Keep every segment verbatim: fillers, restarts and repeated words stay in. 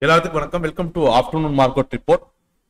எல்லாத்துக்கும் வணக்கம். Welcome to afternoon market report.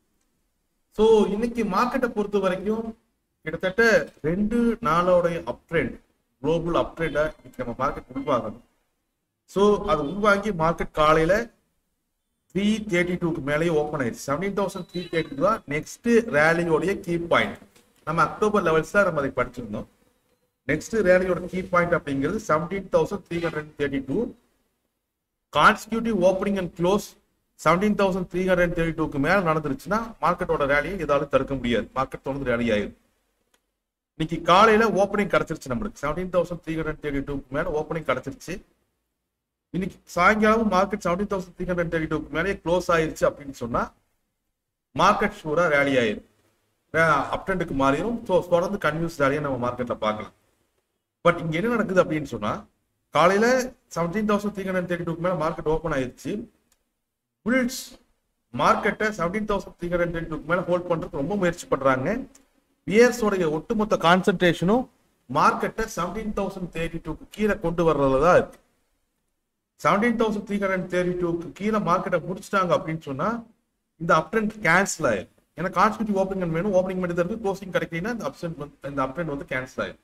So இன்னைக்கு மார்க்கெட்டை பொறுத்த வரைக்கும் கிட்டத்தட்ட ரெண்டு நாளோடைய அப் ட்ரெண்ட், குளோபல் அப் ட்ரெண்டை இன்னைக்கு நம்ம மார்க்கெட் உருவாகணும். ஸோ அது உருவாகி மார்க்கெட் காலையில த்ரீ தேர்ட்டி டூக்கு மேலேயே ஓப்பன் ஆயிடுச்சு. Seventeen thousand three thirty two தான் நெக்ஸ்ட் ரேலியோடைய கீ பாயிண்ட். நம்ம அக்டோபர் லெவல்ஸ் தான் நம்ம அதை படிச்சிருந்தோம். நெக்ஸ்ட் ரேலியோட கீ பாயிண்ட் அப்படிங்கிறது seventeen thousand three hundred thirty two. Consecutive opening and close seventeen thousand three hundred thirty டூக்கு மேல நடந்துருச்சுன்னா மார்க்கெட்டோட ரேலியை எதாலும் தடுக்க முடியாது. மார்க்கெட் தொடர்ந்து ரேலி ஆயிடும். இன்னைக்கு காலையில ஓப்பனிங் கிடைச்சிருச்சு நம்மளுக்கு seventeen thousand three hundred thirty டூக்கு மேல ஓப்பனிங் கிடைச்சிருச்சு. இன்னைக்கு சாயங்காலம் market seventeen thousand three hundred thirty டூக்கு மேலே க்ளோஸ் ஆயிருச்சு அப்படின்னு சொன்னா மார்க்கெட் ஷூரா ரேலி ஆயிரும், அப் ட்ரெண்டுக்கு மாறிடும். ஸோ தொடர்ந்து கன்வியூஸ் ரேலியை நம்ம மார்க்கெட்ல பார்க்கலாம். பட் இங்க என்ன நடக்குது அப்படின்னு சொன்னா காலையில seventeen thousand three hundred thirty டூக்கு மேல மார்க்கெட் ஓப்பன் ஆயிருச்சு. புல்ஸ் மார்க்கெட்டை seventeen thousand three hundred thirty டூக்கு மேல ஹோல்ட் பண்றதுக்கு ரொம்ப முயற்சி பண்றாங்க. பியர்ஸோடைய ஒட்டுமொத்த கான்சென்ட்ரேஷனும் மார்க்கெட்டை செவன்டீன் தௌசண்ட் தேர்ட்டி டூக்கு கீழே கொண்டு வர்றதுல தான் இருக்கு. Seventeen thousand three hundred thirty டூக்கு கீழே மார்க்கெட்டை முடிச்சிட்டாங்க அப்படின்னு சொன்னா இந்த அப் ட்ரெண்ட் கேன்சல் ஆயிடும். ஏன்னா கான்ஸ்டியூட்டிவ் ஓப்பனிங் வேணும், ஓப்பனிங் மட்டும் இருக்கு, க்ளோசிங் கிடைக்கலன்னா இந்த அப் ட்ரெண்ட் இந்த அப் ட்ரெண்ட் வந்து கேன்சல் ஆயிடும்.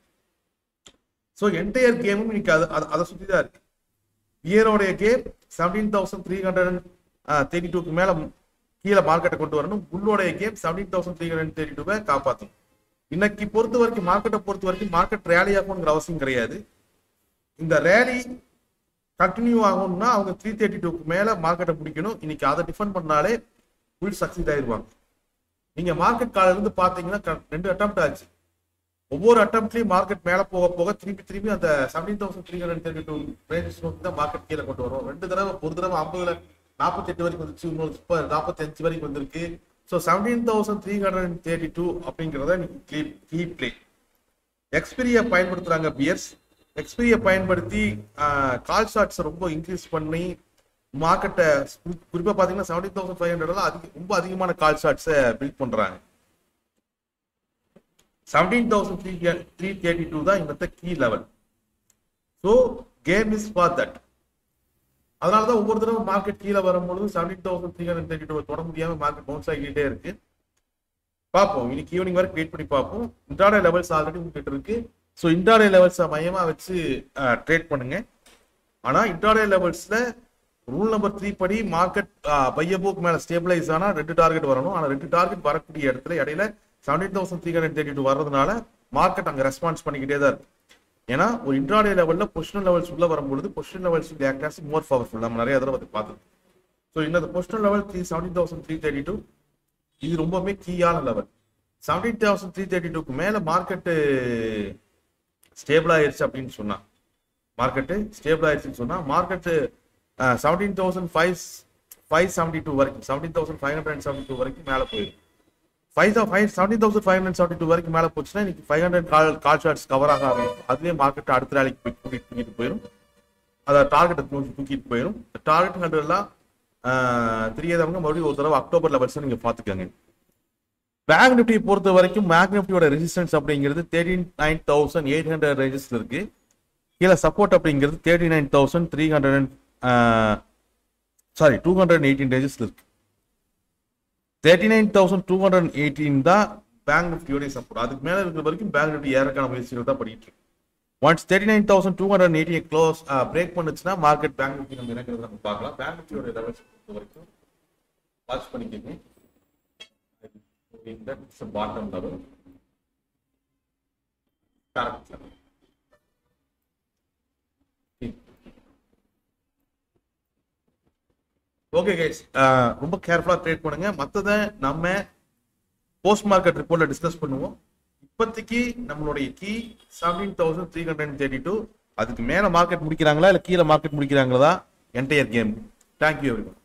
ஸோ என்டையர் கேமும் இன்னைக்கு அது அதை சுற்றி தான் இருக்கு. இயரோடைய game seventeen thousand three hundred thirty டூக்கு மேல கீழே மார்க்கெட்டை கொண்டு வரணும். புல்லோடைய game seventeen thousand three hundred thirty டூவை காப்பாற்றணும். இன்னைக்கு பொறுத்த வரைக்கும் மார்க்கெட்டை பொறுத்த வரைக்கும் மார்க்கெட் ரேலி ஆகணுங்கிற அவசியம் கிடையாது. இந்த ரேலி கண்டினியூ ஆகணும்னா அவங்க த்ரீ தேர்ட்டி டூக்கு மேல மார்க்கெட்டை பிடிக்கணும். இன்னைக்கு அதை டிஃபெண்ட் பண்ணாலே ஃபுல் சக்சீட் ஆயிடுவாங்க. நீங்க மார்க்கெட் காலையில இருந்து பாத்தீங்கன்னா ரெண்டு அட்டெம்ப்ட் ஆச்சு. ஒவ்வொரு அட்டம்ப்ட்லயும் மார்க்கெட் மேல போக போக திருப்பி திருப்பி அந்த seventeen thousand three hundred thirty two ranges நோக்கி தான் மார்க்கெட் கீழே கொண்டு வரும். ரெண்டு தடவை, ஒரு தடவை ஐம்பதுல நாற்பத்தி எட்டு வரைக்கும் வந்துச்சு, இன்னொரு நாற்பத்தி அஞ்சு வரைக்கும் வந்திருக்கு. So seventeen thousand three hundred thirty two அப்படிங்கிறத கீ பிளே. எக்ஸ்பீரியை பயன்படுத்துறாங்க பியர்ஸ். எக்ஸ்பீரியை பயன்படுத்தி கால் ஷார்ட்ஸ் ரொம்ப இன்க்ரீஸ் பண்ணி மார்க்கெட்டை குறிப்பா பாத்தீங்கன்னா செவன்டீன் தௌசண்ட் ஃபைவ் ஹண்ட்ரட்ல அதிக ரொம்ப அதிகமான கால் ஷார்ட்ஸை பில்ட் பண்றாங்க. Seventeen thousand three thirty two தான் இந்த key level. So game is for that. அதனால தான் ஒவ்வொரு தடவை மார்க்கெட் கீழே வரும்பொழுது seventeen thousand three hundred thirty two தொட முடியாம மார்க்கெட் பவுன்ஸ் ஆகிட்டே இருக்கு. பார்ப்போம், இன்னைக்கு ஈவினிங் வரைக்கும் வெயிட் பண்ணி பார்ப்போம். இன்ட்ராடே லெவல்ஸ் ஆல்ரெடி உங்ககிட்ட இருக்கு. ஸோ இன்ட்ராடே லெவல்ஸை மையமா வச்சு ட்ரேட் பண்ணுங்க. ஆனா இன்ட்ராடே லெவல்ஸ்ல ரூல் நம்பர் த்ரீ படி மார்க்கெட் பையபோக்கு மேல ஸ்டேபிளைஸ் ஆனா ரெண்டு டார்கெட் வரணும். ஆனா ரெண்டு டார்கெட் வரக்கூடிய இடத்துல இடையில seventeen thousand three hundred thirty two வர்றதுனால மார்க்கெட் அங்கே ரெஸ்பான்ஸ் பண்ணிக்கிட்டே தான் இருக்கு. ஏன்னா ஒரு இன்ட்ராடே லெவல்ல பொசிஷனல் லெவல்ஸ் உள்ள வரும்பொழுது position levels act more powerful. நம்ம நிறைய தடவை பார்த்துருக்கோம். ஸோ இந்த positional level three seventeen thousand three thirty two இது ரொம்பவே கீயான level. Seventeen thousand three thirty டூக்கு மேல மார்க்கெட்டு ஸ்டேபிள் ஆயிருச்சு அப்படின்னு சொன்னா மார்க்கெட்டு ஸ்டேபிள் ஆயிருச்சுன்னு சொன்னா market seventeen thousand five five seventy two வரைக்கும் seventeen thousand five hundred seventy two வரைக்கும் மேலே போயிடும். Five five seventeen thousand five hundred seventy two வரைக்கும் மேலே போச்சுன்னா இன்னைக்கு five hundred call call shorts cover ஆக ஆரம்பிக்கும். அதுலேயே மார்க்கெட் அடுத்த நாளைக்கு தூக்கிட்டு தூக்கிட்டு போயிடும். அதை டார்கெட்டை தூக்கி தூக்கிட்டு போயிடும். டார்கெட் ஹண்ட்ரட்லாம் தெரியாதவங்க மறுபடியும் ஒரு தடவை அக்டோபர் லெவல்ஸ் நீங்க பாத்துக்கோங்க. பேங்க் நிஃப்டியை பொறுத்த வரைக்கும் பேங்க் நிஃப்டியோட ரெசிஸ்டன்ஸ் அப்படிங்கிறது thirty nine thousand eight hundred ரேஞ்சஸ்ல இருக்கு. கீழே சப்போர்ட் அப்படிங்கிறது thirty nine thousand three hundred sorry two hundred eighteen ரேஞ்சஸ்ல இருக்கு. Thirty nine thousand two hundred eighteen தான் பேங்க் நிஃப்டியோட சப்போர்ட். அதுக்கு மேல இருக்கிற வரைக்கும் பேங்க் நிஃப்டி ஏறக்கான முயற்சிகள் தான் பண்ணிட்டு இருக்கு. Once thirty nine thousand two hundred eighty close break பண்ணுச்சுன்னா மார்க்கெட் பேங்க் நிஃப்டி நம்ம இறங்குறத நம்ம பார்க்கலாம். பேங்க் நிஃப்டியோட லெவல்ஸ் பொறுத்த வரைக்கும் வாட்ச் பண்ணிக்கோங்க. That's the bottom level. Correct level. Okay guys, ரொம்ப கேர்ஃபுல்லா ட்ரேட் பண்ணுங்க. மற்றதை நம்ம போஸ்ட் மார்க்கெட் ரிப்போர்ட்ல டிஸ்கஸ் பண்ணுவோம். இப்போதைக்கு நம்மளுடைய key seventeen thousand three hundred thirty two. அதுக்கு மேல மார்க்கெட் முடிக்கிறாங்களா இல்ல கீழே மார்க்கெட் முடிக்கிறாங்களா என்டையர் கேம். Thank you everyone.